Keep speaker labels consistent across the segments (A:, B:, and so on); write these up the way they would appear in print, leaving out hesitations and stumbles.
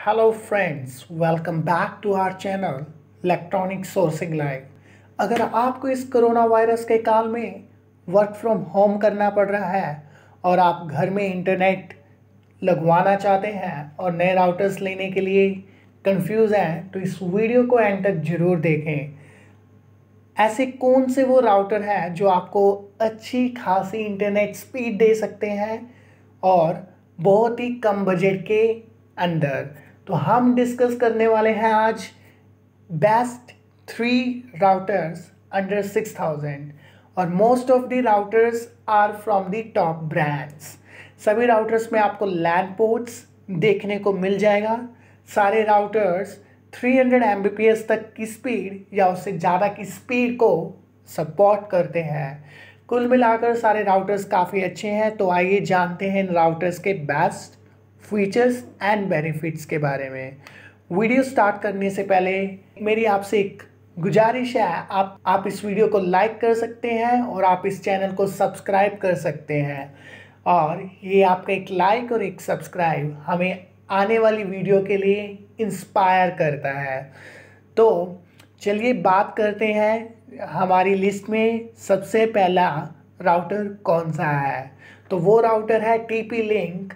A: Hello friends, welcome back to our channel electronic sourcing live. अगर आपको इस corona virus के काल में वर्क फ्रॉम होम करना पड़ रहा है और आप घर में इंटरनेट लगवाना चाहते हैं और नए राउटर्स लेने के लिए कंफ्यूज हैं, तो इस वीडियो को एंड तक ज़रूर देखें। ऐसे कौन से वो राउटर हैं जो आपको अच्छी खासी इंटरनेट स्पीड दे सकते हैं और बहुत ही कम बजट के अंदर। तो हम डिस्कस करने वाले हैं आज बेस्ट 3 राउटर्स अंडर 6000 और most of the routers are from the top brands. सभी राउटर्स में आपको लैन पोर्ट्स देखने को मिल जाएगा। सारे राउटर्स 300 Mbps तक की स्पीड या उससे ज़्यादा की स्पीड को सपोर्ट करते हैं। कुल मिलाकर सारे राउटर्स काफ़ी अच्छे हैं। तो आइए जानते हैं इन राउटर्स के बेस्ट फीचर्स एंड बेनिफिट्स के बारे में। वीडियो स्टार्ट करने से पहले मेरी आपसे एक गुजारिश है, आप इस वीडियो को लाइक कर सकते हैं और आप इस चैनल को सब्सक्राइब कर सकते हैं। और ये आपका एक लाइक और एक सब्सक्राइब हमें आने वाली वीडियो के लिए इंस्पायर करता है। तो चलिए बात करते हैं हमारी लिस्ट में सबसे पहला राउटर कौन सा है। तो वो राउटर है TP-Link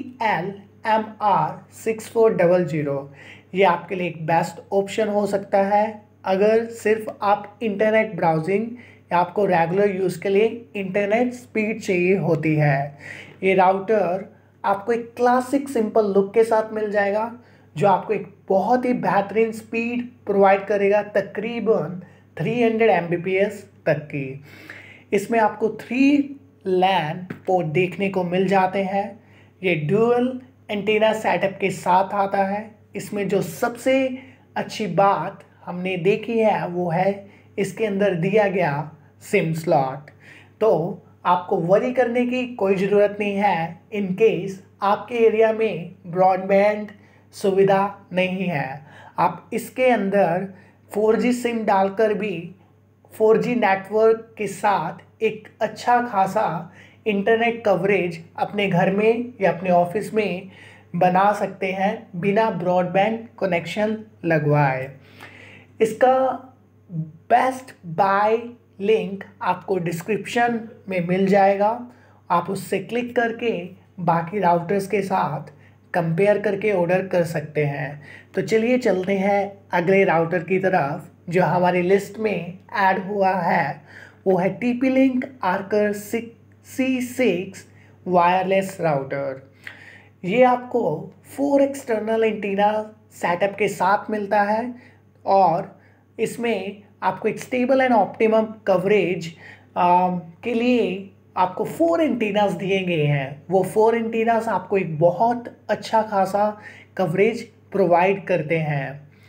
A: TL-MR6400। ये आपके लिए एक बेस्ट ऑप्शन हो सकता है अगर सिर्फ आप इंटरनेट ब्राउजिंग या आपको रेगुलर यूज़ के लिए इंटरनेट स्पीड चाहिए होती है। ये राउटर आपको एक क्लासिक सिंपल लुक के साथ मिल जाएगा जो आपको एक बहुत ही बेहतरीन स्पीड प्रोवाइड करेगा, तकरीबन 300 Mbps तक की। इसमें आपको 3 लैन पोर्ट देखने को मिल जाते हैं। ये डुअल एंटीना सेटअप के साथ आता है। इसमें जो सबसे अच्छी बात हमने देखी है वो है इसके अंदर दिया गया सिम स्लॉट। तो आपको वरी करने की कोई ज़रूरत नहीं है इन केस आपके एरिया में ब्रॉडबैंड सुविधा नहीं है। आप इसके अंदर 4G सिम डालकर भी 4G नेटवर्क के साथ एक अच्छा खासा इंटरनेट कवरेज अपने घर में या अपने ऑफिस में बना सकते हैं बिना ब्रॉडबैंड कनेक्शन लगवाए। इसका बेस्ट बाय लिंक आपको डिस्क्रिप्शन में मिल जाएगा। आप उससे क्लिक करके बाकी राउटर्स के साथ कंपेयर करके ऑर्डर कर सकते हैं। तो चलिए चलते हैं अगले राउटर की तरफ जो हमारी लिस्ट में ऐड हुआ है। वो है TP-Link Archer C6 wireless router. ये आपको 4 एक्सटर्नल एंटीना सेटअप के साथ मिलता है और इसमें आपको एक स्टेबल एंड ऑप्टिमम कवरेज के लिए आपको 4 एंटीनास दिए गए हैं। वो 4 एंटीनास आपको एक बहुत अच्छा खासा कवरेज प्रोवाइड करते हैं।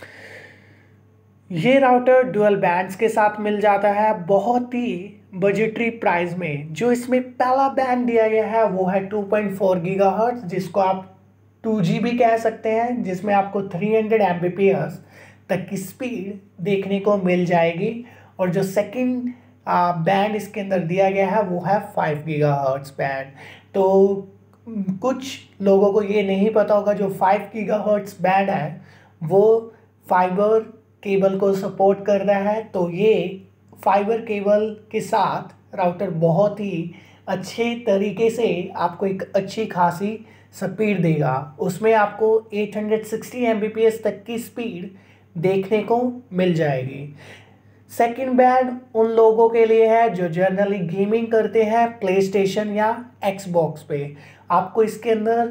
A: ये राउटर डुअल बैंड्स के साथ मिल जाता है बहुत ही बजटरी प्राइस में। जो इसमें पहला बैंड दिया गया है वो है 2.4 GHz, जिसको आप 2G भी कह सकते हैं, जिसमें आपको 300 Mbps तक की स्पीड देखने को मिल जाएगी। और जो सेकंड बैंड इसके अंदर दिया गया है वो है 5 GHz बैंड। तो कुछ लोगों को ये नहीं पता होगा जो 5 GHz बैंड है वो फाइबर केबल को सपोर्ट कर रहा है। तो ये फाइबर केबल के साथ राउटर बहुत ही अच्छे तरीके से आपको एक अच्छी खासी स्पीड देगा। उसमें आपको 860 Mbps तक की स्पीड देखने को मिल जाएगी। सेकंड बैंड उन लोगों के लिए है जो जनरली गेमिंग करते हैं प्ले स्टेशन या एक्सबॉक्स पे। आपको इसके अंदर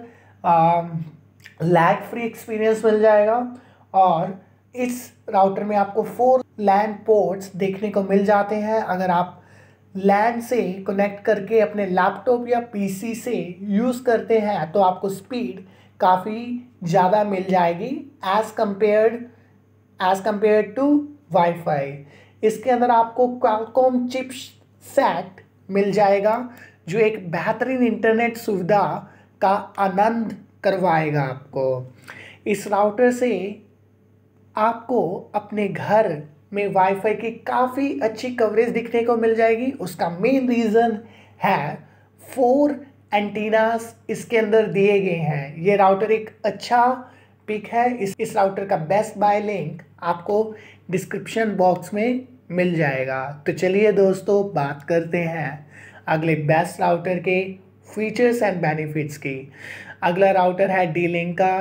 A: लैग फ्री एक्सपीरियंस मिल जाएगा और इस राउटर में आपको 4 लैन पोर्ट्स देखने को मिल जाते हैं। अगर आप लैन से कनेक्ट करके अपने लैपटॉप या PC से यूज़ करते हैं तो आपको स्पीड काफ़ी ज़्यादा मिल जाएगी एज़ कम्पेयर्ड टू वाईफाई। इसके अंदर आपको क्वालकॉम चिपसेट मिल जाएगा जो एक बेहतरीन इंटरनेट सुविधा का आनंद करवाएगा आपको। इस राउटर से आपको अपने घर में वाईफाई की काफ़ी अच्छी कवरेज दिखने को मिल जाएगी। उसका मेन रीज़न है 4 एंटीनास इसके अंदर दिए गए हैं। ये राउटर एक अच्छा पिक है। इस राउटर का बेस्ट बाय लिंक आपको डिस्क्रिप्शन बॉक्स में मिल जाएगा। तो चलिए दोस्तों बात करते हैं अगले बेस्ट राउटर के फीचर्स एंड बेनिफिट्स की। अगला राउटर है D-Link का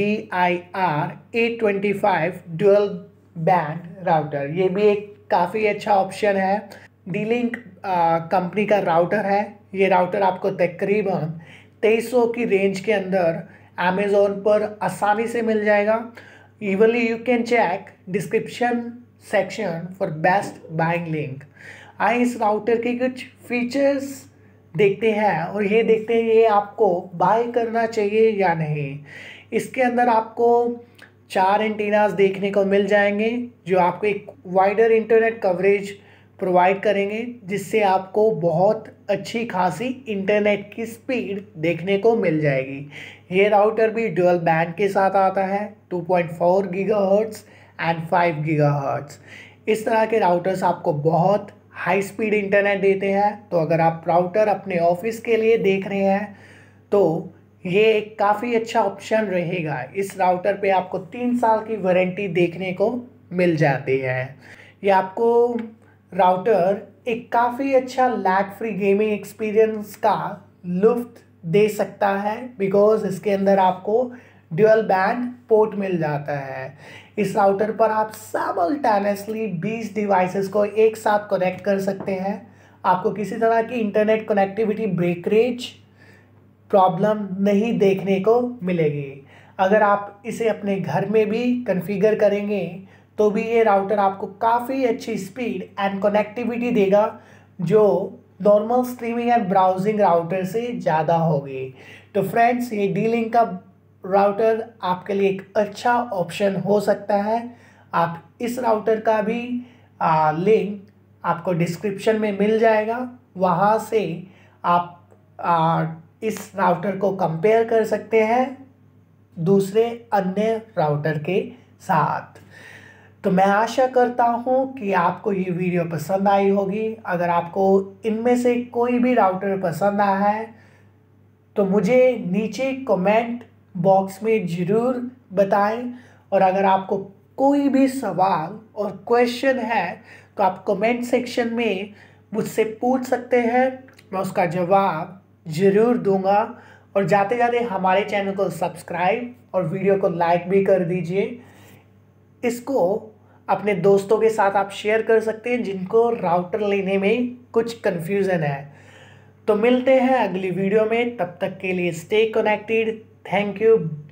A: DIR825 डुअल बैंड राउटर। ये भी एक काफ़ी अच्छा ऑप्शन है। D-Link कंपनी का राउटर है। ये राउटर आपको तकरीबन 2300 की रेंज के अंदर अमेज़ोन पर आसानी से मिल जाएगा। Evenly you can check description section for best buying link. आइए इस राउटर के कुछ फीचर्स देखते हैं और ये देखते हैं ये आपको बाय करना चाहिए या नहीं। इसके अंदर आपको 4 एंटीनास देखने को मिल जाएंगे जो आपको एक वाइडर इंटरनेट कवरेज प्रोवाइड करेंगे, जिससे आपको बहुत अच्छी खासी इंटरनेट की स्पीड देखने को मिल जाएगी। ये राउटर भी डुअल बैंड के साथ आता है 2.4 गीगाहर्ट्ज़ एंड 5 गीगाहर्ट्ज़। इस तरह के राउटर्स आपको बहुत हाई स्पीड इंटरनेट देते हैं। तो अगर आप राउटर अपने ऑफिस के लिए देख रहे हैं तो ये एक काफ़ी अच्छा ऑप्शन रहेगा। इस राउटर पे आपको 3 साल की वारंटी देखने को मिल जाती है। ये आपको राउटर एक काफ़ी अच्छा लैग फ्री गेमिंग एक्सपीरियंस का लुत्फ दे सकता है, बिकॉज इसके अंदर आपको ड्यूअल बैंड पोर्ट मिल जाता है। इस राउटर पर आप साइमल्टेनियसली 20 डिवाइसेस को एक साथ कनेक्ट कर सकते हैं। आपको किसी तरह की इंटरनेट कनेक्टिविटी ब्रेकरेज प्रॉब्लम नहीं देखने को मिलेगी। अगर आप इसे अपने घर में भी कॉन्फ़िगर करेंगे तो भी ये राउटर आपको काफ़ी अच्छी स्पीड एंड कनेक्टिविटी देगा, जो normal streaming and browsing router से ज़्यादा होगी। तो फ्रेंड्स, ये D-Link का राउटर आपके लिए एक अच्छा ऑप्शन हो सकता है। आप इस राउटर का भी लिंक आपको डिस्क्रिप्शन में मिल जाएगा। वहाँ से आप इस राउटर को कंपेयर कर सकते हैं दूसरे अन्य राउटर के साथ। तो मैं आशा करता हूँ कि आपको ये वीडियो पसंद आई होगी। अगर आपको इनमें से कोई भी राउटर पसंद आया है तो मुझे नीचे कमेंट बॉक्स में ज़रूर बताएं। और अगर आपको कोई भी सवाल और क्वेश्चन है तो आप कमेंट सेक्शन में मुझसे पूछ सकते हैं, मैं उसका जवाब ज़रूर दूंगा। और जाते जाते हमारे चैनल को सब्सक्राइब और वीडियो को लाइक भी कर दीजिए। इसको अपने दोस्तों के साथ आप शेयर कर सकते हैं जिनको राउटर लेने में कुछ कन्फ्यूज़न है। तो मिलते हैं अगली वीडियो में, तब तक के लिए स्टे कनेक्टेड। Thank you.